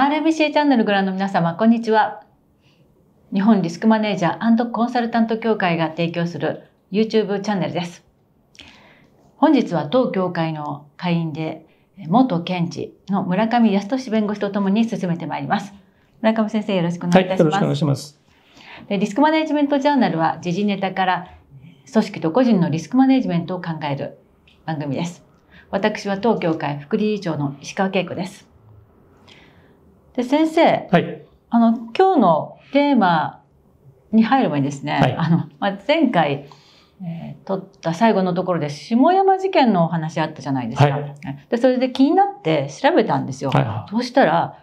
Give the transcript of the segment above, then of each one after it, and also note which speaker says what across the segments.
Speaker 1: RBC チャンネルご覧の皆様、こんにちは。日本リスクマネージャー&コンサルタント協会が提供する YouTube チャンネルです。本日は当協会の会員で元検事の村上康俊弁護士とともに進めてまいります。村上先生、よろしくお願いいたします。
Speaker 2: はい、よろしくお願いします。
Speaker 1: で、リスクマネージメントジャーナルは時事ネタから組織と個人のリスクマネージメントを考える番組です。私は当協会副理事長の石川恵子です。で、先生、
Speaker 2: はい、
Speaker 1: 今日のテーマに入る前にですね、はい、前回、撮った最後のところで下山事件のお話あったじゃないですか。はい、でそれで気になって調べたんですよ。はいはい、そうしたら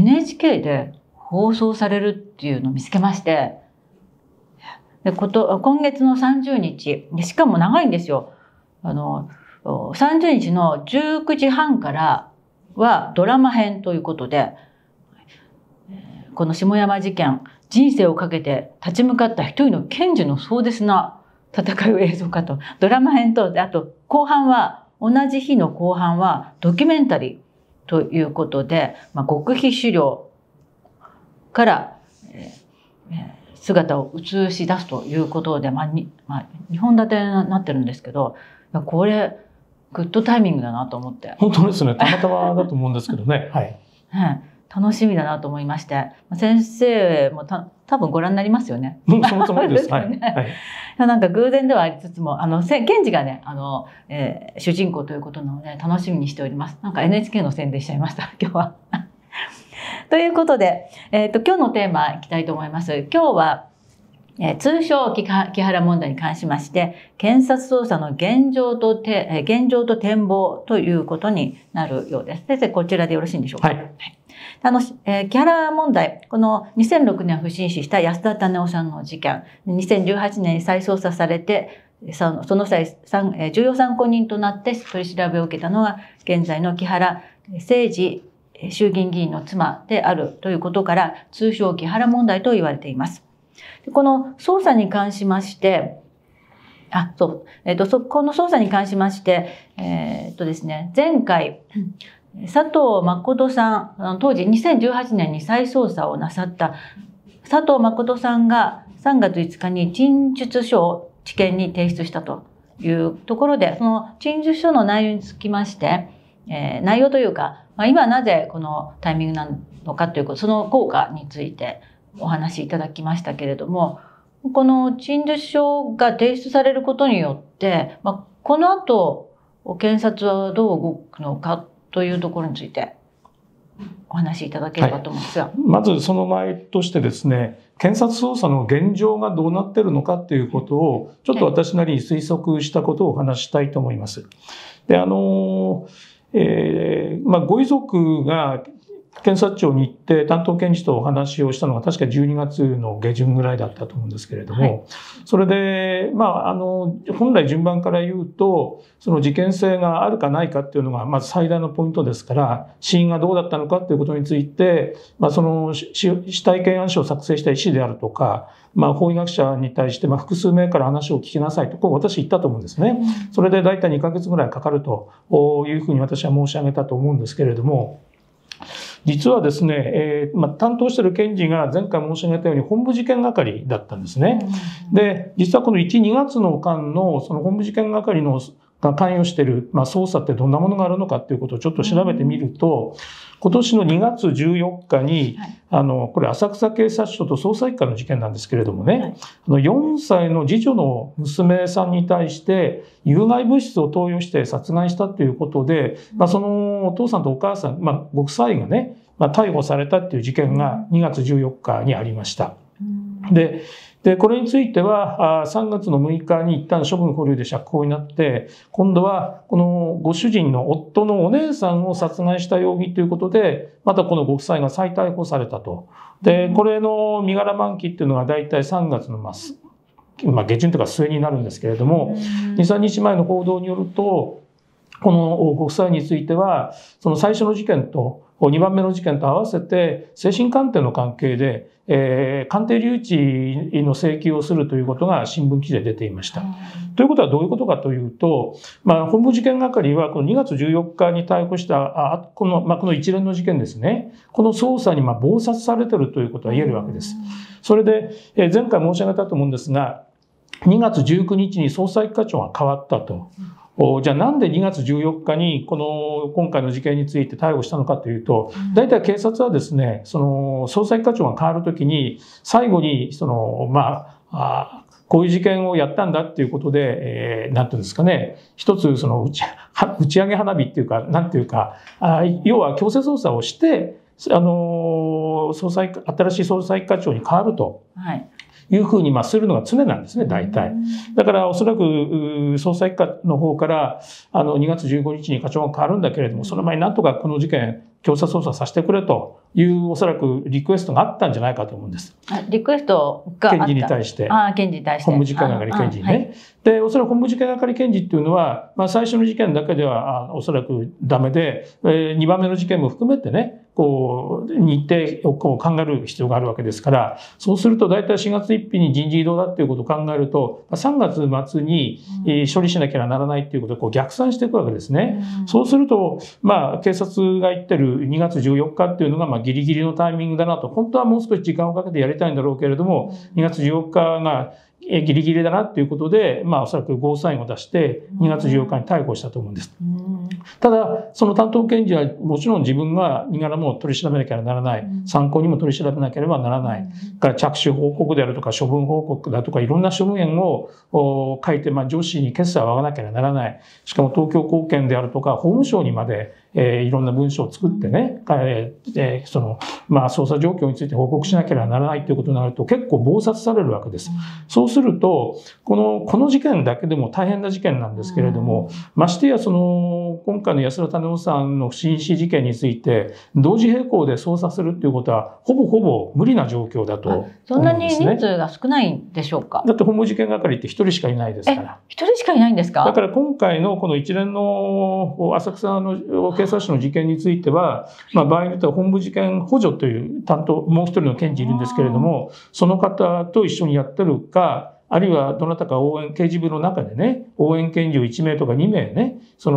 Speaker 1: NHK で放送されるっていうのを見つけまして、で今月の30日で、しかも長いんですよ。30日の19時半からはドラマ編ということで、この下山事件、人生をかけて立ち向かった一人の検事の壮絶な戦いを映像化と、ドラマ編と、あと後半は、同じ日の後半はドキュメンタリーということで、極秘資料から姿を映し出すということで、2本立てになってるんですけど、これグッドタイミングだなと思って。
Speaker 2: 本当ですね。たまたまだと思うんですけどね。はい。
Speaker 1: 楽しみだなと思いまして、先生も多分ご覧になりますよね。
Speaker 2: そのつもりです。はい。
Speaker 1: なんか偶然ではありつつも、検事がね、主人公ということなので楽しみにしております。なんか NHK の宣伝しちゃいました、今日は。ということで、今日のテーマいきたいと思います。今日は、通称木原問題に関しまして、検察捜査の現状と展望ということになるようです。先生、こちらでよろしいんでしょうか。はい。木原問題、この2006年不審死した安田種夫さんの事件、2018年に再捜査されて、その際、重要参考人となって取り調べを受けたのが、現在の木原誠二衆議院議員の妻であるということから、通称木原問題と言われています。この捜査に関しまして、この捜査に関しまして、ですね、前回、佐藤誠さん、当時2018年に再捜査をなさった佐藤誠さんが3月5日に陳述書を地検に提出したというところで、その陳述書の内容につきまして、内容というか、今なぜこのタイミングなのかということ、その効果についてお話しいただきましたけれども、この陳述書が提出されることによって、この後、検察はどう動くのかというところについてお話しいただければと思うんですが。
Speaker 2: まずその前としてですね、検察捜査の現状がどうなっているのかということを、ちょっと私なりに推測したことをお話したいと思います。で、ご遺族が検察庁に行って担当検事とお話をしたのが確か12月の下旬ぐらいだったと思うんですけれども、それで、本来順番から言うと、その事件性があるかないかっていうのが、まず最大のポイントですから、死因がどうだったのかっていうことについて、その死体検案書を作成した医師であるとか、法医学者に対して、複数名から話を聞きなさいと、こう私言ったと思うんですね。それで大体2ヶ月ぐらいかかるというふうに私は申し上げたと思うんですけれども、実はですね、担当している検事が前回申し上げたように本部事件係だったんですね。で、実はこの1、2月の間のその本部事件係が関与している、捜査ってどんなものがあるのかっていうことをちょっと調べてみると、今年の2月14日に、これ浅草警察署と捜査一課の事件なんですけれどもね、4歳の次女の娘さんに対して有害物質を投与して殺害したということで、そのお父さんとお母さん、ご夫妻がね、逮捕されたっていう事件が2月14日にありました。で、これについては、3月の6日に一旦処分保留で釈放になって、今度は、このご主人の夫のお姉さんを殺害した容疑ということで、またこのご夫妻が再逮捕されたと。で、これの身柄満期っていうのが大体3月の下旬というか末になるんですけれども、2、3日前の報道によると、このご夫妻については、その最初の事件と 2番目の事件と合わせて精神鑑定の関係で、鑑定留置の請求をするということが新聞記事で出ていました。ということはどういうことかというと、本部事件係はこの2月14日に逮捕したこの一連の事件ですね、この捜査に忙殺されているということは言えるわけです。それで、前回申し上げたと思うんですが、2月19日に捜査一課長が変わったと。じゃあなんで2月14日に今回の事件について逮捕したのかというと、大体警察はですね、その捜査一課長が変わるときに、最後にこういう事件をやったんだっていうことで、なんていうんですかね、一つ打ち上げ花火っていうか、なんていうか、要は強制捜査をして、新しい捜査一課長に変わると。いうふうにするのが常なんですね、大体。だからおそらく捜査一課の方から2月15日に課長が変わるんだけれども、その前になんとかこの事件強制捜査させてくれというおそらくリクエストがあったんじゃないかと思うんです。
Speaker 1: リクエストがあった。
Speaker 2: 検事に対して。
Speaker 1: 検事に対して。
Speaker 2: 本部事件係検事にね。で、おそらく本部事件係検事っていうのは、最初の事件だけではおそらくダメで、2番目の事件も含めてね、日程を考える必要があるわけですから、そうすると大体4月1日に人事異動だっていうことを考えると、3月末に処理しなきゃならないっていうことで逆算していくわけですね。そうすると、警察が言ってる2月14日っていうのがギリギリのタイミングだなと、本当はもう少し時間をかけてやりたいんだろうけれども、2月14日がギリギリだなっていうことで、おそらくゴーサインを出して2月14日に逮捕したと思うんです。ただ、その担当検事はもちろん自分が身柄も取り調べなければならない。参考にも取り調べなければならない。から着手報告であるとか処分報告だとかいろんな処分案を書いて、上司に決裁を上がなければならない。しかも東京高検であるとか法務省にまでいろんな文書を作ってね、捜査状況について報告しなければならないということになると結構忙殺されるわけです。そうすると、この事件だけでも大変な事件なんですけれども、ましてや今回の安田種雄さんの不審死事件について、同時並行で捜査するっていうことは、ほぼ無理な状況だと思うんですね。
Speaker 1: そんなに人数が少ないんでしょうか？
Speaker 2: だって本部事件係って一人しかいないですから。
Speaker 1: 一人しかいないんですか？
Speaker 2: だから今回のこの一連の浅草の警察署の事件については、場合によっては本部事件補助というもう一人の検事いるんですけれども、その方と一緒にやってるか、あるいはどなたか刑事部の中でね、応援検事を1名とか2名ね、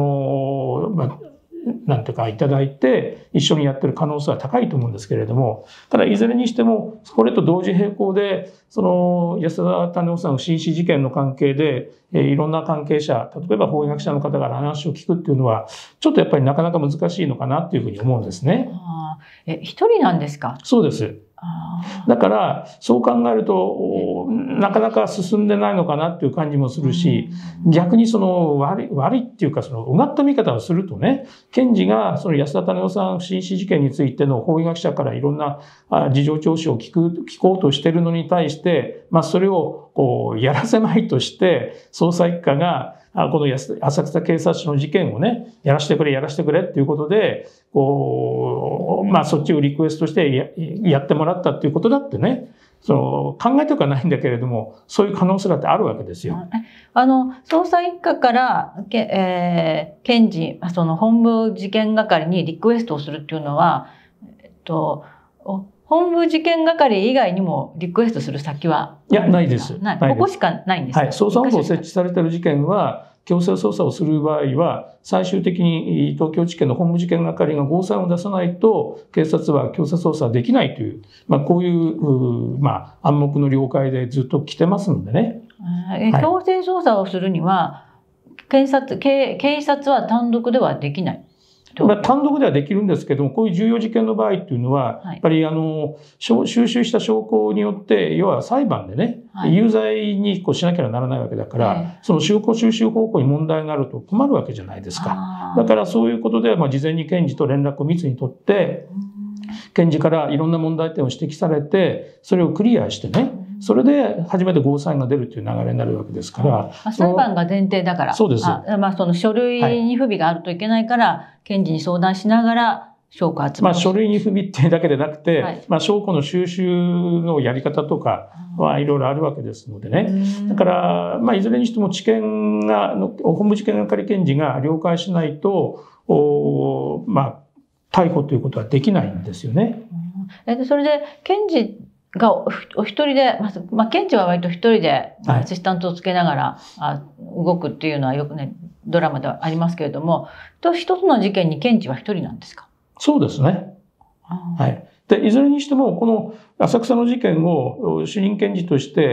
Speaker 2: なんていうかいただいて一緒にやってる可能性は高いと思うんですけれども、ただいずれにしてもこれと同時並行で安田種雄さん不審死事件の関係でいろんな関係者、例えば法医学者の方から話を聞くっていうのはちょっとやっぱりなかなか難しいのかなっていうふうに思うんですね。
Speaker 1: 一人なんですか？
Speaker 2: そうです。だからそう考えるとなかなか進んでないのかなっていう感じもするし、逆に悪いっていうかうがった見方をするとね、検事が安田種雄さん不審死事件についての法医学者からいろんな事情聴取を聞こうとしているのに対して、それをやらせまいとして捜査一課がこの浅草警察署の事件をね、やらせてくれっていうことで、そっちをリクエストしてやってもらったっていうことだってね、考えておかないんだけれども、そういう可能性だってあるわけですよ。
Speaker 1: 捜査一課から検事、本部事件係にリクエストをするっていうのは、本部事件係以外にもリクエストする先はい
Speaker 2: や、ないです。
Speaker 1: ここしかないんですか？
Speaker 2: 捜査本部を設置されている事件は、強制捜査をする場合は、最終的に東京地検の本部事件係がゴーサインを出さないと、警察は強制捜査できないという、こういう暗黙の了解でずっと来てますのでね。
Speaker 1: 強制捜査をするには、警察は単独ではできない。
Speaker 2: 単独ではできるんですけども、こういう重要事件の場合っていうのは、やっぱり収集した証拠によって、要は裁判でね、有罪にしなきゃならないわけだから、その証拠収集方法に問題があると困るわけじゃないですか。だからそういうことで、事前に検事と連絡を密に取って、検事からいろんな問題点を指摘されて、それをクリアしてね、それで初めてゴーサインが出るという流れになるわけですから。
Speaker 1: 裁判が前提だから。
Speaker 2: そうです。
Speaker 1: 書類に不備があるといけないから、検事に相談しながら証拠を集める。
Speaker 2: 書類に不備っていうだけでなくて、証拠の収集のやり方とかはいろいろあるわけですのでね。だから、いずれにしても本部事件係検事が了解しないと、 逮捕ということはできないんですよね。
Speaker 1: それで検事がお一人で、検事は割と一人でアシスタントをつけながら、動くっていうのはよくね、ドラマではありますけれども、一つの事件に検事は一人なんですか？
Speaker 2: そうですね。はい。で、いずれにしても、この浅草の事件を主任検事として、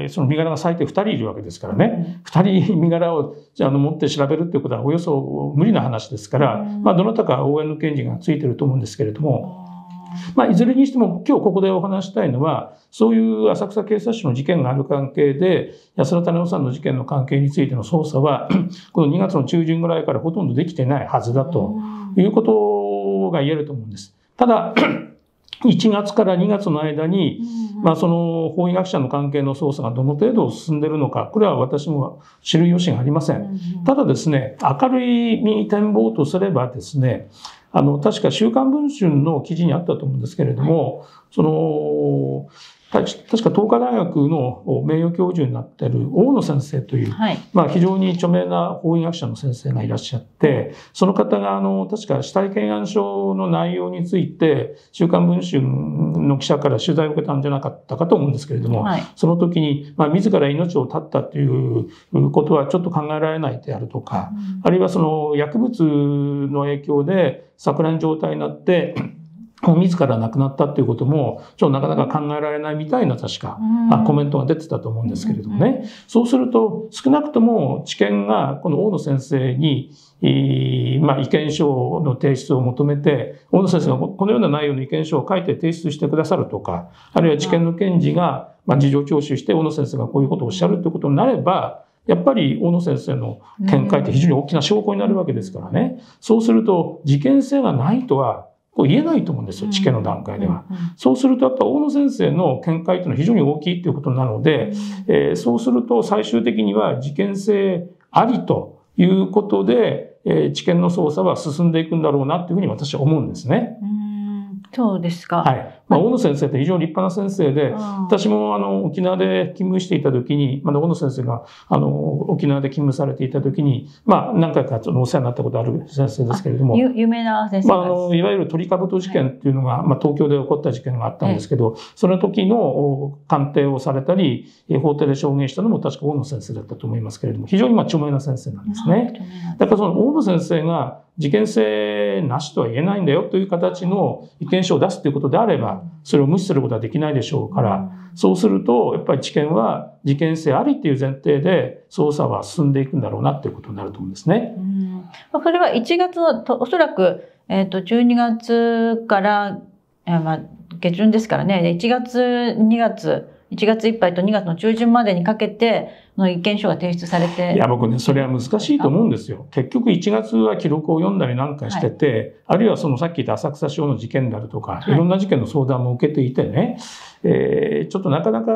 Speaker 2: その身柄が最低2人いるわけですからね。2人身柄を持って調べるっていうことはおよそ無理な話ですから、どなたか応援の検事がついてると思うんですけれども、いずれにしても今日ここでお話したいのは、そういう浅草警察署の事件がある関係で、安田種夫さんの事件の関係についての捜査は、この2月の中旬ぐらいからほとんどできてないはずだということが言えると思うんです。ただ、1月から2月の間に、その法医学者の関係の捜査がどの程度進んでいるのか、これは私も知る由がありません。ただですね、明るい展望とすればですね、確か週刊文春の記事にあったと思うんですけれども、確か東華大学の名誉教授になっている大野先生という、非常に著名な法医学者の先生がいらっしゃって、その方が確か死体検案書の内容について、週刊文春の記者から取材を受けたんじゃなかったかと思うんですけれども、その時に、自ら命を絶ったということはちょっと考えられないであるとか、あるいはその薬物の影響で錯乱状態になって、自ら亡くなったっていうことも、なかなか考えられないみたいな確か、コメントが出てたと思うんですけれどもね。そうすると、少なくとも知見がこの大野先生に、意見書の提出を求めて、大野先生がこのような内容の意見書を書いて提出してくださるとか、あるいは知見の検事が、事情聴取して大野先生がこういうことをおっしゃるということになれば、やっぱり大野先生の見解って非常に大きな証拠になるわけですからね。そうすると、事件性がないとは、言えないと思うんですよ、知見の段階では。そうすると、やっぱ大野先生の見解というのは非常に大きいということなので、そうすると最終的には事件性ありということで、知見の捜査は進んでいくんだろうなというふうに私は思うんですね。
Speaker 1: そうですか。
Speaker 2: はい。大野先生って非常に立派な先生で、私も沖縄で勤務していた時に、大野先生が沖縄で勤務されていた時に、何回かお世話になったことある先生ですけれども、
Speaker 1: 有名な先生
Speaker 2: いわゆるトリカブト事件っていうのが、東京で起こった事件があったんですけど、その時の鑑定をされたり、法廷で証言したのも確か大野先生だったと思いますけれども、非常に著名な先生なんですね。だからその大野先生が事件性なしとは言えないんだよという形の意見書を出すということであれば、それを無視することはできないでしょうから、そうすると、やっぱり知見は事件性ありっていう前提で捜査は進んでいくんだろうなということになると思うんですね。
Speaker 1: それは1月の、おそらく、12月から、下旬ですからね、1月、2月、1月いっぱいと2月の中旬までにかけての意見書が提出されて。
Speaker 2: いや、僕ね、それは難しいと思うんですよ。結局1月は記録を読んだりなんかしてて、あるいはそのさっき言った浅草署の事件であるとか、いろんな事件の相談も受けていてね、ちょっとなかなか、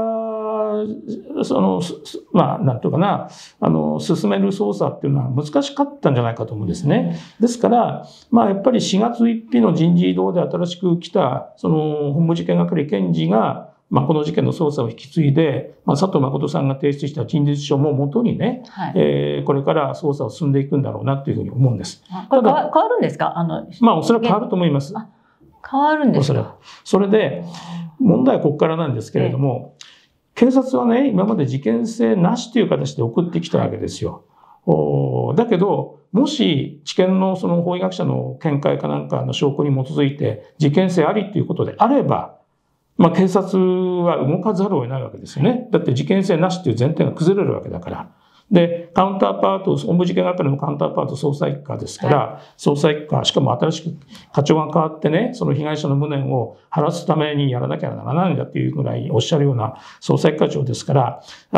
Speaker 2: なんていうかな、進める捜査っていうのは難しかったんじゃないかと思うんですね。ですから、やっぱり4月1日の人事異動で新しく来た、本部事件係検事が、この事件の捜査を引き継いで、佐藤誠さんが提出した陳述書ももとにね、これから捜査を進んでいくんだろうなというふうに思うんです。
Speaker 1: これ変わるんですか？
Speaker 2: おそらく変わると思います。
Speaker 1: 変わるんですか？
Speaker 2: それで、問題はここからなんですけれども、警察はね、今まで事件性なしという形で送ってきたわけですよ。だけど、もし知見のその法医学者の見解かなんかの証拠に基づいて事件性ありということであれば、警察は動かざるを得ないわけですよね。だって事件性なしという前提が崩れるわけだから。で、カウンターパート、本部事件係のカウンターパート捜査一課ですから、捜査一課、しかも新しく課長が変わってね、その被害者の無念を晴らすためにやらなきゃならないんだっていうぐらいおっしゃるような捜査一課長ですから、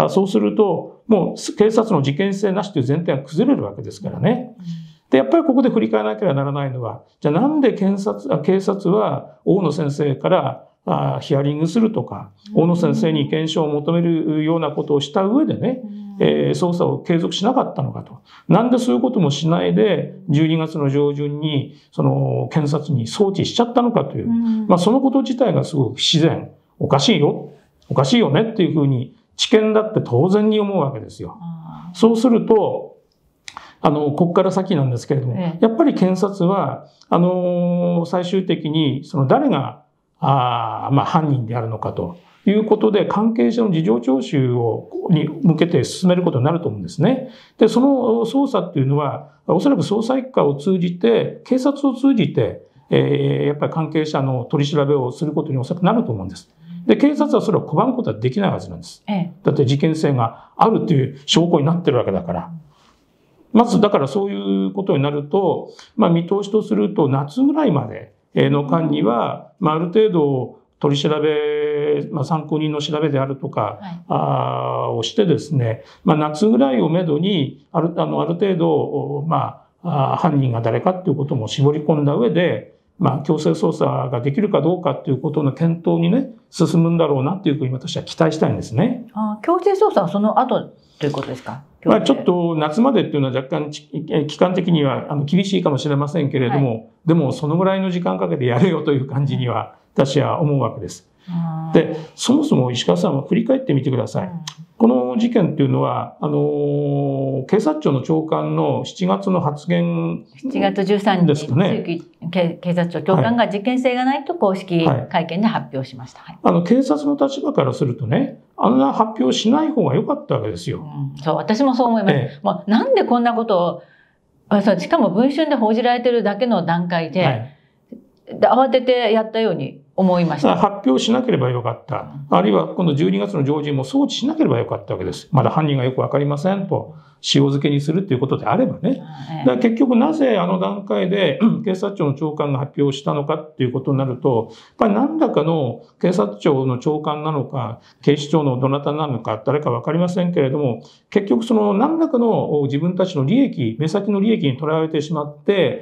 Speaker 2: そうすると、もう警察の事件性なしという前提が崩れるわけですからね。で、やっぱりここで振り返らなければならないのは、じゃあなんで警察は大野先生からヒアリングするとか、大野先生に意見書を求めるようなことをした上でね、捜査を継続しなかったのかと。なんでそういうこともしないで、12月の上旬に、検察に送致しちゃったのかという。そのこと自体がすごく不自然。おかしいよねっていうふうに、知見だって当然に思うわけですよ。そうすると、 ここから先なんですけれども、やっぱり検察は、最終的に、誰が、犯人であるのかということで、関係者の事情聴取に向けて進めることになると思うんですね。で、その捜査っていうのは、おそらく捜査一課を通じて、警察を通じて、やっぱり関係者の取り調べをすることにおそらくなると思うんです。で、警察はそれを拒むことはできないはずなんです。だって事件性があるという証拠になってるわけだから。まず、だからそういうことになると、見通しとすると夏ぐらいまでの間には、ある程度取り調べ、参考人の調べであるとか、をしてですね、夏ぐらいをめどに、ある程度、犯人が誰かっていうことも絞り込んだ上で、強制捜査ができるかどうかっていうことの検討にね、進むんだろうなっていうふうに私は期待したいんですね。
Speaker 1: 強制捜査はその後ということですか？
Speaker 2: ちょっと夏までっていうのは若干期間的には厳しいかもしれませんけれども、でもそのぐらいの時間かけてやるよという感じには私は思うわけです。で、そもそも石川さんは振り返ってみてください。この事件っていうのは、警察庁の長官の7月の発言
Speaker 1: 7月13日ですかね。警察庁長官が事件性がないと公式会見で発表しました。
Speaker 2: 警察の立場からするとね、あんな発表しない方が良かったわけですよ。
Speaker 1: そう、私もそう思います。なんでこんなことを、しかも文春で報じられてるだけの段階で、慌ててやったように思いました。
Speaker 2: 発表しなければよかった。あるいは、この12月の上旬も送致しなければよかったわけです。まだ犯人がよくわかりませんと、塩漬けにするということであればね。だから結局なぜあの段階で警察庁の長官が発表したのかっていうことになると、やっぱり何らかの警察庁の長官なのか、警視庁のどなたなのか、誰かわかりませんけれども、結局その何らかの自分たちの利益、目先の利益にとらわれてしまって、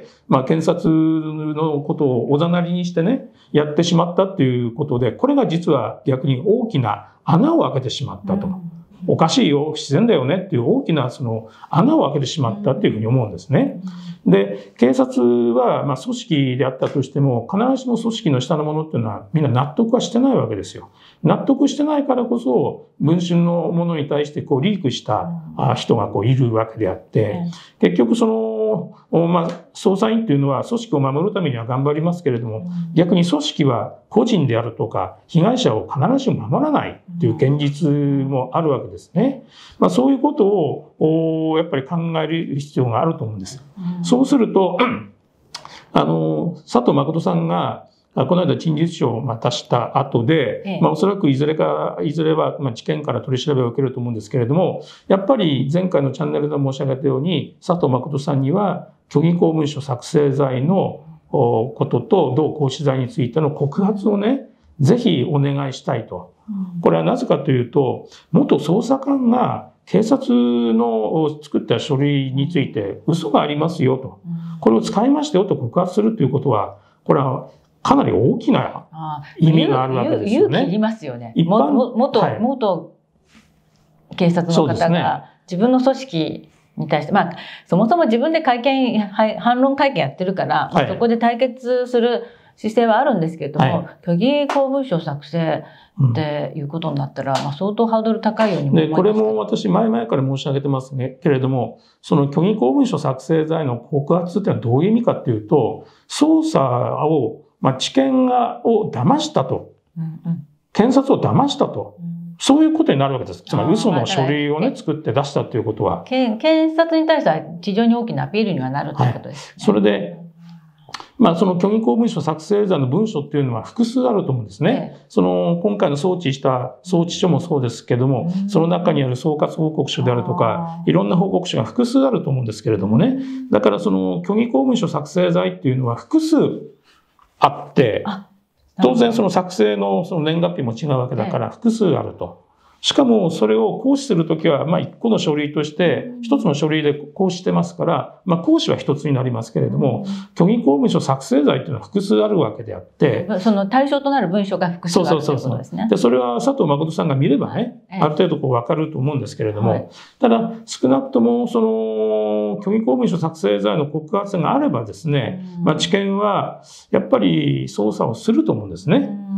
Speaker 2: 検察のことをおざなりにしてね、やってしまったっていうことで、これが実は逆に大きな穴を開けてしまったと。おかしいよ、不自然だよねっていう大きなその穴を開けてしまったっていうふうに思うんですね。で、警察は組織であったとしても、必ずしも組織の下のものっていうのはみんな納得はしてないわけですよ。納得してないからこそ、文春のものに対してリークした人がいるわけであって、結局捜査員っていうのは組織を守るためには頑張りますけれども、逆に組織は個人であるとか、被害者を必ずしも守らないっていう現実もあるわけですね。そういうことをやっぱり考える必要があると思うんです。そうすると、佐藤誠さんが、この間陳述書を出した後で、おそらくいずれは地検から取り調べを受けると思うんですけれども、やっぱり前回のチャンネルで申し上げたように、佐藤誠さんには虚偽公文書作成罪のことと同行使罪についての告発をね、ぜひお願いしたいと。これはなぜかというと、元捜査官が警察の作った書類について嘘がありますよと。これを使いましたよと告発するということは、これはかなり大きな意味があるわけですよね。
Speaker 1: 勇気いりますよね。元警察の方が自分の組織に対して、そもそも自分で反論会見やってるから、そこで対決する姿勢はあるんですけれども、虚偽公文書作成っていうことになったら、相当ハードル高いようにも思います。
Speaker 2: これも私前々から申し上げてますね。けれども、その虚偽公文書作成罪の告発っていうのはどういう意味かっていうと、捜査を地検を騙したと。検察を騙したと。そういうことになるわけです。つまり嘘の書類をね、作って出したということは。
Speaker 1: 検察に対しては非常に大きなアピールにはなるということですね。
Speaker 2: それで、その虚偽公文書作成罪の文書っていうのは複数あると思うんですね。今回の送致した送致書もそうですけども、その中にある総括報告書であるとか、いろんな報告書が複数あると思うんですけれどもね。だからその虚偽公文書作成罪っていうのは複数あって、当然その作成のその年月日も違うわけだから複数あると。しかもそれを行使するときは、一個の書類として、一つの書類で行使してますから、行使は一つになりますけれども、虚偽公文書作成罪っていうのは複数あるわけであって、
Speaker 1: その対象となる文書が複数あるということですね。
Speaker 2: で、それは佐藤誠さんが見ればね、ある程度わかると思うんですけれども、ただ、少なくともその虚偽公文書作成罪の告発があればですね、地検はやっぱり捜査をすると思うんですね。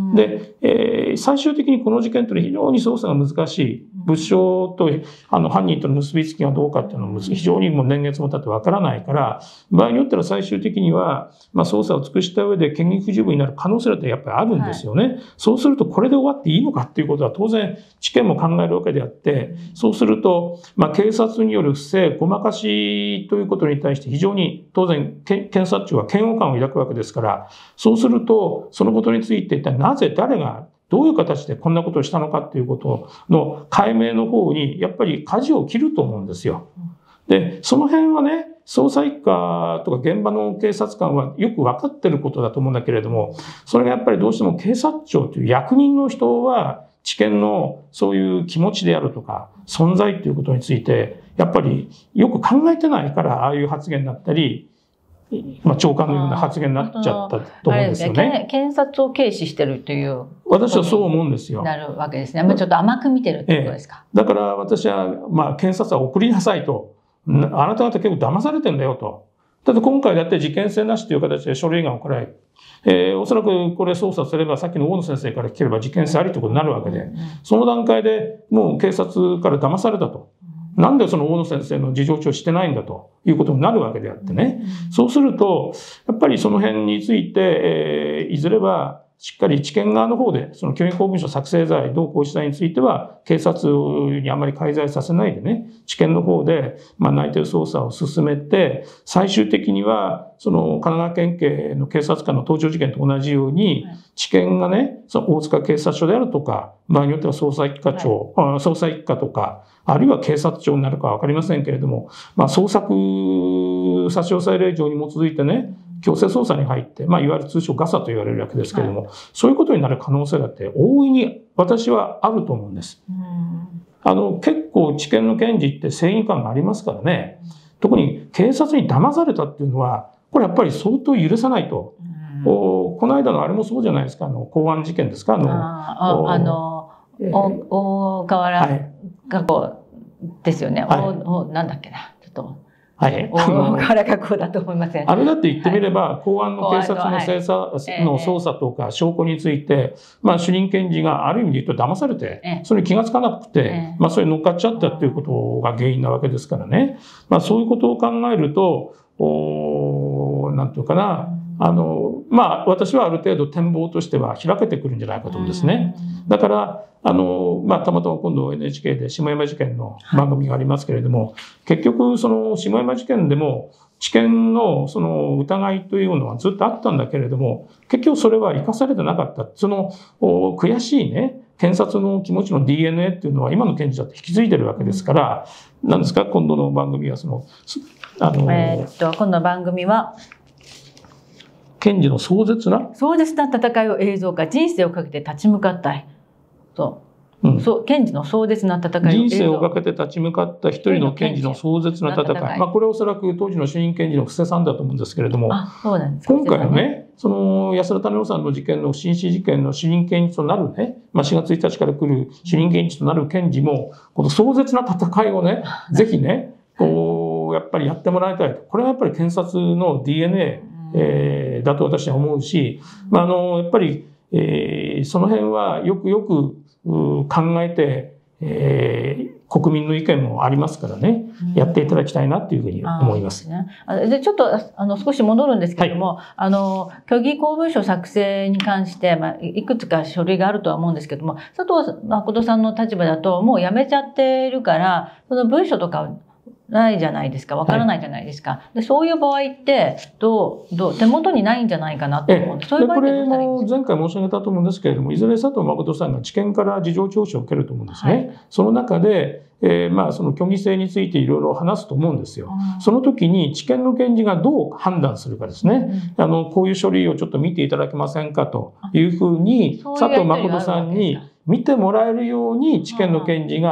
Speaker 2: で、最終的にこの事件というのは非常に捜査が難しい。物証と犯人との結びつきがどうかっていうのは非常にもう年月も経ってわからないから、場合によっては最終的には、捜査を尽くした上で嫌疑不十分になる可能性だってやっぱりあるんですよね。そうするとこれで終わっていいのかっていうことは当然地検も考えるわけであって、そうすると、警察による不正、ごまかしということに対して非常に当然検察庁は嫌悪感を抱くわけですから、そうするとそのことについて一体なぜ誰がどういう形でこんなことをしたのかっていうことの解明の方にやっぱり舵を切ると思うんですよ。で、その辺はね、捜査一課とか現場の警察官はよく分かってることだと思うんだけれども、それがやっぱりどうしても警察庁という役人の人は知見のそういう気持ちであるとか存在ということについてやっぱりよく考えてないからああいう発言になったり、長官のような発言になっちゃったと思うんですよね。
Speaker 1: 検察を軽視してるという。
Speaker 2: 私はそう思うんですよ。
Speaker 1: なるわけですね。ちょっと甘く見てるってことですか。
Speaker 2: だから私は、検察は送りなさいと。あなた方結構騙されてんだよと。だって今回だって事件性なしという形で書類が送られ、おそらくこれ捜査すればさっきの大野先生から聞ければ事件性ありということになるわけで、その段階でもう警察から騙されたと。なんでその大野先生の事情聴取してないんだということになるわけであってね。そうすると、やっぱりその辺について、いずれはしっかり地検側の方で、その虚偽公文書作成罪、同行使罪については、警察にあまり介在させないでね、地検の方で、内偵捜査を進めて、最終的には、その神奈川県警の警察官の盗聴事件と同じように、地検がね、その大塚警察署であるとか、場合によっては捜査一課長、捜査一課とか、あるいは警察庁になるかわかりませんけれども、捜索差し押さえ令状に基づいてね、強制捜査に入って、いわゆる通称ガサと言われるわけですけれども、そういうことになる可能性だって大いに私はあると思うんです。結構知見の検事って正義感がありますからね、特に警察に騙されたっていうのは、これやっぱり相当許さないと。この間のあれもそうじゃないですか、公安事件ですか、
Speaker 1: 大河原学校ですよね。なんだっけな、ちょっと。大河原学校だと思いません。
Speaker 2: あれだって言ってみれば、公安の警察の捜査とか証拠について、主任検事がある意味で言うと騙されて、それに気がつかなくて、それに乗っかっちゃったっていうことが原因なわけですからね。そういうことを考えると、なんていうかな、私はある程度展望としては開けてくるんじゃないかと思うんですね。だから、たまたま今度 NHK で下山事件の番組がありますけれども、結局その下山事件でも知見のその疑いというのはずっとあったんだけれども、結局それは生かされてなかった。その悔しいね、検察の気持ちの DNA っていうのは今の検事だって引き継いでるわけですから、何ですか、今度の番組は今
Speaker 1: 度の番組は、
Speaker 2: 検事の壮絶な
Speaker 1: 戦いを映像化、人生をかけて立ち向かった検事の壮絶な戦いを
Speaker 2: 人生をかけて立ち向かった一人の検事の壮絶な戦い。これはおそらく当時の主任検事の布施さんだと思うんですけれども、今回のね、その安田種夫さんの事件の不審死事件の主任検事となるね、4月1日から来る主任検事となる検事も、この壮絶な戦いをね、ぜひね、やっぱりやってもらいたいと。これはやっぱり検察の DNA、だと私は思うし、やっぱり、その辺はよくよく考えて、国民の意見もありますからね、やっていただきたいなというふうに思います。
Speaker 1: で、ちょっと少し戻るんですけれども、虚偽公文書作成に関して、いくつか書類があるとは思うんですけども、佐藤誠さんの立場だともうやめちゃってるから、その文書とかないじゃないですか。わからないじゃないですか。で、そういう場合って、手元にないんじゃないかなと思うんです。そういう場合
Speaker 2: これも前回申し上げたと思うんですけれども、いずれ佐藤誠さんが地検から事情聴取を受けると思うんですね。その中で、その虚偽性についていろいろ話すと思うんですよ。その時に地検の検事がどう判断するかですね。こういう書類をちょっと見ていただけませんかというふうに、佐藤誠さんに見てもらえるように地検の検事が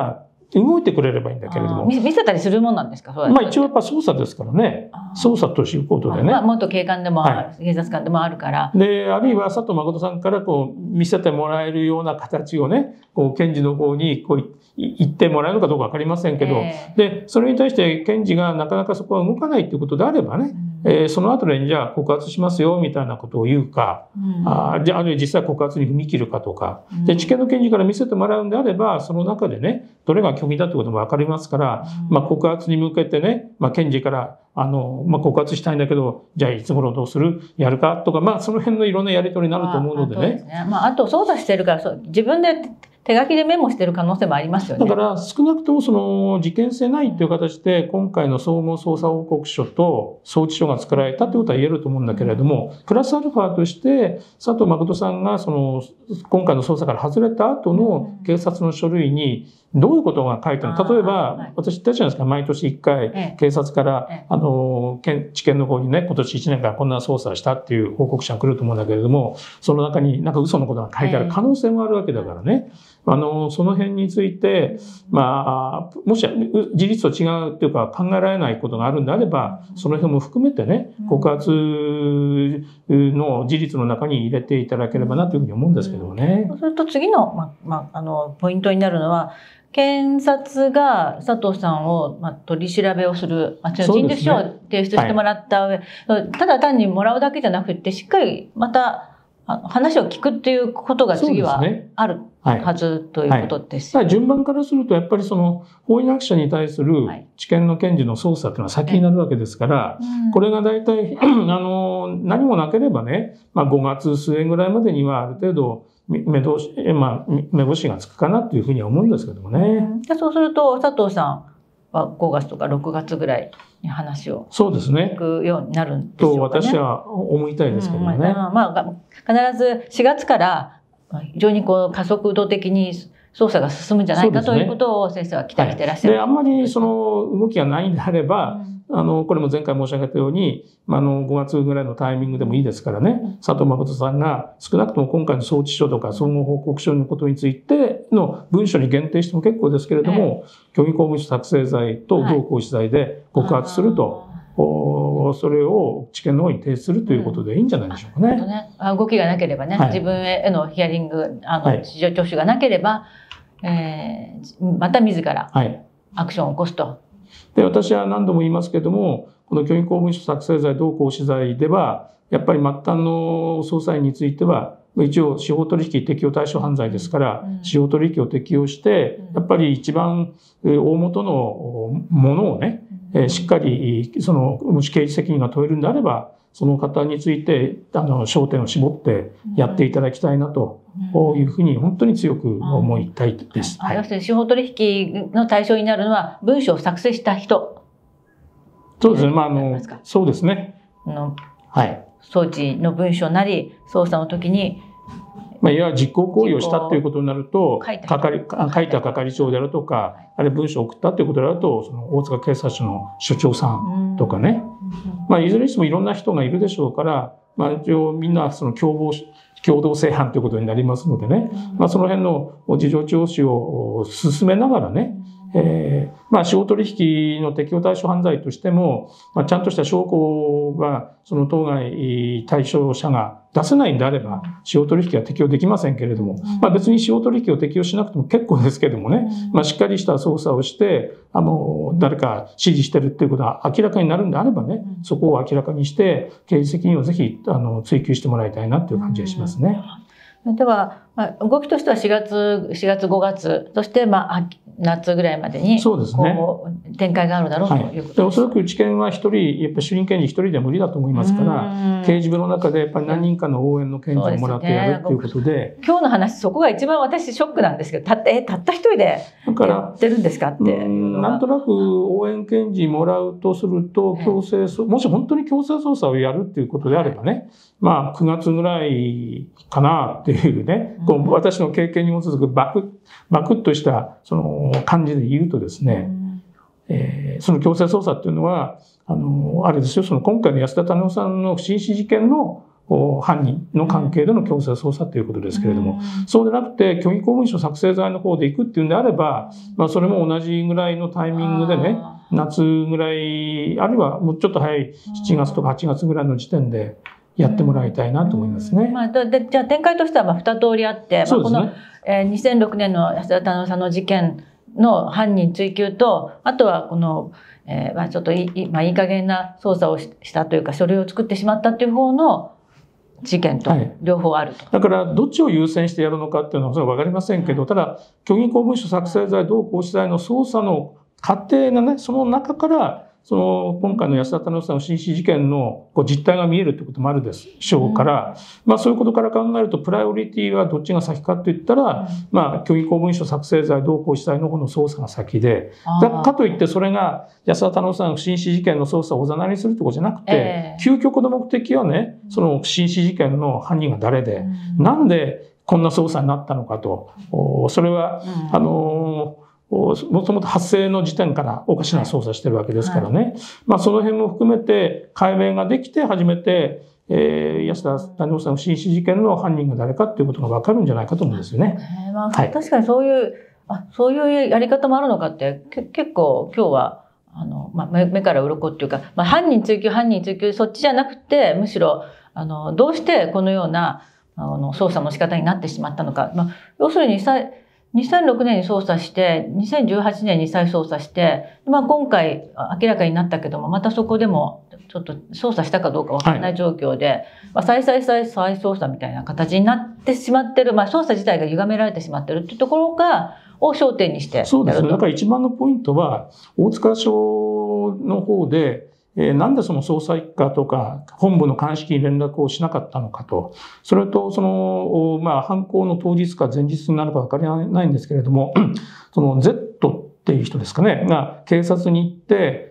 Speaker 2: 動いてくれればいいんだけれども。
Speaker 1: 見せたりするもんなんですか？
Speaker 2: 一応やっぱ捜査ですからね。捜査ということでね。
Speaker 1: 元警官でも、警察官でもあるから。
Speaker 2: で、あるいは佐藤誠さんから見せてもらえるような形をね、検事の方に言ってもらえるのかどうかわかりませんけど、で、それに対して検事がなかなかそこは動かないということであればね、その後でじゃあ告発しますよみたいなことを言うか、あるいは実際告発に踏み切るかとか、で、地検の検事から見せてもらうんであれば、その中でね、どれが虚偽だということもわかりますから、告発に向けてね、検事から告発したいんだけど、じゃあいつ頃どうする？やるかとか、その辺のいろんなやり取りになると思うのでね。
Speaker 1: あと捜査してるから、自分で手書きでメモしてる可能性もありますよね。
Speaker 2: だから少なくともその事件性ないという形で、今回の総合捜査報告書と送致書が作られたということは言えると思うんだけれども、プラスアルファとして佐藤誠さんが今回の捜査から外れた後の警察の書類にどういうことが書いてあるの？例えば、私言ったじゃないですか、毎年1回警察から地検の方にね、今年1年間こんな捜査をしたっていう報告書が来ると思うんだけれども、その中になんか嘘のことが書いてある可能性もあるわけだからね。その辺について、もし事実と違うっていうか考えられないことがあるんであれば、その辺も含めてね、告発の事実の中に入れていただければなというふうに思うんですけどもね。
Speaker 1: そうすると次の、ポイントになるのは、検察が佐藤さんを、取り調べをする、陳述書を提出してもらった上、ただ単にもらうだけじゃなくて、しっかりまた話を聞くっていうことが次はあるはずということですよね。
Speaker 2: 順番からすると、やっぱり法医学者に対する地検の検事の捜査というのは先になるわけですから、これが大体、何もなければね、5月末ぐらいまでにはある程度、目星がつくかなというふうには思うんですけどもね。
Speaker 1: そうすると、佐藤さんは5月とか6月ぐらいに話を聞くようになるんでしょうかね。
Speaker 2: と私は思いたいですけどね。
Speaker 1: 必ず4月から非常に加速度的に捜査が進むんじゃないかということを先生は期待していらっしゃる。
Speaker 2: で、あんまり動きがないんであれば、これも前回申し上げたように、5月ぐらいのタイミングでもいいですからね、佐藤誠さんが少なくとも今回の送致書とか総合報告書のことについての文書に限定しても結構ですけれども、虚偽公務執作成罪と同行使罪で告発すると、それを地検の方に提出するということでいいんじゃないでしょうかね。
Speaker 1: 動きがなければね、自分へのヒアリング、事情聴取がなければ、また自らアクションを起こすと。
Speaker 2: で、私は何度も言いますけれども、この虚偽公務執作成罪同行使罪では、やっぱり末端の捜査員については、一応司法取引適用対象犯罪ですから、司法取引を適用して、やっぱり一番大元のものをね、しっかりもし刑事責任が問えるんであれば、その方について焦点を絞ってやっていただきたいなというふうに本当に強く思いたいです。
Speaker 1: 要するに司法取引の対象になるのは文書を作成した人。
Speaker 2: そうですね。そうですね。
Speaker 1: 装置の文書なり捜査の時に。
Speaker 2: いわゆる実行行為をしたということになると、書いた係長であるとか、あるいは文書を送ったということであると、大塚警察署の署長さんとかね。いずれにしてもいろんな人がいるでしょうから、一応みんな共同正犯ということになりますのでね。その辺の事情聴取を進めながらね、司法取引の適用対象犯罪としても、ちゃんとした証拠がその当該対象者が出せないんであれば、司法取引は適用できませんけれども、別に司法取引を適用しなくても結構ですけれどもね、しっかりした捜査をして、誰か指示してるっていうことが明らかになるんであればね、そこを明らかにして、刑事責任をぜひ追及してもらいたいなという感じがしますね。
Speaker 1: では、動きとしては4月、5月、そして、夏ぐらいまでに、展開があるだろうということです。
Speaker 2: おそらく地検は一人、やっぱり主任検事一人では無理だと思いますから、刑事部の中でやっぱり何人かの応援の検事をもらってやるということで。
Speaker 1: 今日の話、そこが一番私ショックなんですけど、たった一人でやってるんですかって。
Speaker 2: なんとなく応援検事もらうとすると、もし本当に強制捜査をやるっていうことであればね、9月ぐらいかなっていうね、私の経験に基づくバクッとした感じで言うとですね、その強制捜査っていうのは、あれですよ、今回の安田種夫さんの不審死事件の犯人の関係での強制捜査ということですけれども、そうでなくて虚偽公文書作成罪の方で行くっていうんであれば、それも同じぐらいのタイミングでね、夏ぐらい、あるいはもうちょっと早い7月とか8月ぐらいの時点でやってもらいたいなと思いますね。
Speaker 1: じゃあ展開としては2通りあって、この2006年の安田忠雄さんの事件の犯人追及と、あとはこのちょっといい加減な捜査をしたというか書類を作ってしまったという方の事件と両方あると、
Speaker 2: だからどっちを優先してやるのかっていうのはそれは分かりませんけど、ただ虚偽公文書作成罪同行使罪の捜査の過程がね、その中から今回の安田忠雄さんの紳士事件の実態が見えるということもあるでしょうから、そういうことから考えるとプライオリティはどっちが先かといったら、虚偽公文書作成罪同行使罪の方の捜査が先で、かといってそれが安田忠雄さんの紳士事件の捜査をおざなりにするということじゃなくて、究極の目的はね、その紳士事件の犯人が誰で、なんでこんな捜査になったのかと、それは、もともと発生の時点からおかしな捜査してるわけですからね。その辺も含めて解明ができて初めて、安田忠雄さんの紳士事件の犯人が誰かっていうことが分かるんじゃないかと思うんですよね。
Speaker 1: 確かにそういうやり方もあるのかって結構今日は目から鱗っていうか、犯人追及そっちじゃなくて、むしろどうしてこのような捜査の仕方になってしまったのか。要するに2006年に捜査して、2018年に再捜査して、今回明らかになったけども、またそこでもちょっと捜査したかどうかわからない状況で、再捜査みたいな形になってしまってる、捜査自体が歪められてしまってるっていうところを焦点にしてやると。
Speaker 2: そうですね。だから一番のポイントは、大塚署の方で、なんでその捜査一課とか本部の鑑識に連絡をしなかったのかと、それと犯行の当日か前日になるか分からないんですけれども、その Z っていう人ですかね、が警察に行って、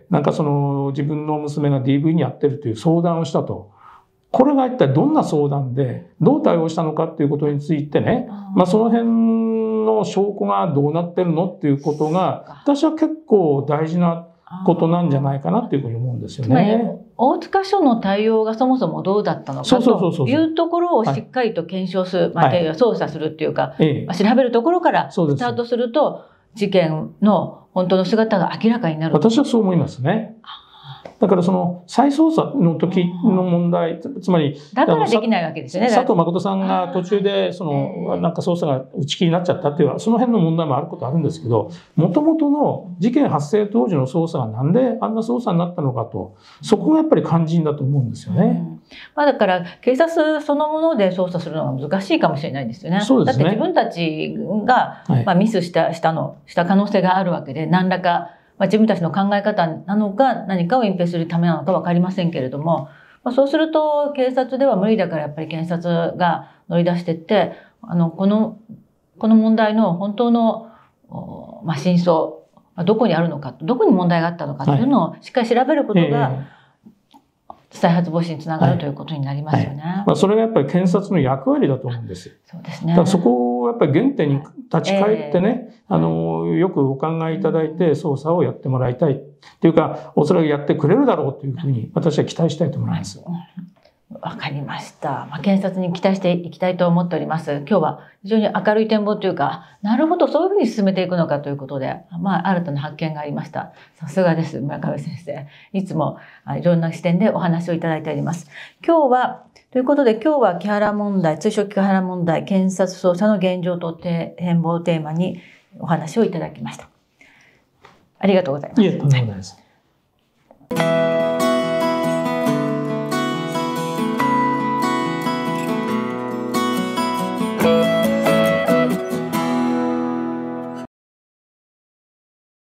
Speaker 2: 自分の娘が DV に遭ってるという相談をしたと。これが一体どんな相談で、どう対応したのかっていうことについてね、その辺の証拠がどうなってるのっていうことが、私は結構大事なことなんじゃないかなっていうふうに思うんですよね。
Speaker 1: 大塚署の対応がそもそもどうだったのかというところをしっかりと検証する、捜査するっていうか、調べるところからスタートすると、事件の本当の姿が明らかになる。
Speaker 2: 私はそう思いますね。だから再捜査の時の問題、つまり、
Speaker 1: だからできないわけですよね。
Speaker 2: 佐藤誠さんが途中で、捜査が打ち切りになっちゃったっていう、その辺の問題もあることあるんですけど、もともとの事件発生当時の捜査がなんであんな捜査になったのかと、そこがやっぱり肝心だと思うんですよね。
Speaker 1: だから警察そのもので捜査するのが難しいかもしれないですよね。
Speaker 2: そうですね。
Speaker 1: だって自分たちが、ミスした可能性があるわけで、何らか自分たちの考え方なのか何かを隠蔽するためなのか分かりませんけれども、そうすると警察では無理だからやっぱり検察が乗り出していって、この問題の本当の、真相、どこにあるのか、どこに問題があったのかというのをしっかり調べることが、再発防止につながるということになりますよね。
Speaker 2: それがやっぱり検察の役割だと思うんですよ。
Speaker 1: そうですね。
Speaker 2: だからそこをやっぱり原点に立ち返ってね、よくお考えいただいて捜査をやってもらいたいっていうか、おそらくやってくれるだろうというふうに私は期待したいと思います。
Speaker 1: わかりました。検察に期待していきたいと思っております。今日は非常に明るい展望というか、なるほど、そういうふうに進めていくのかということで、新たな発見がありました。さすがです、村上先生。いつもいろんな視点でお話をいただいております。今日は木原問題、通称木原問題、検察捜査の現状と展望をテーマにお話をいただきました。ありがとうございます。
Speaker 2: いえ、とんでもないです。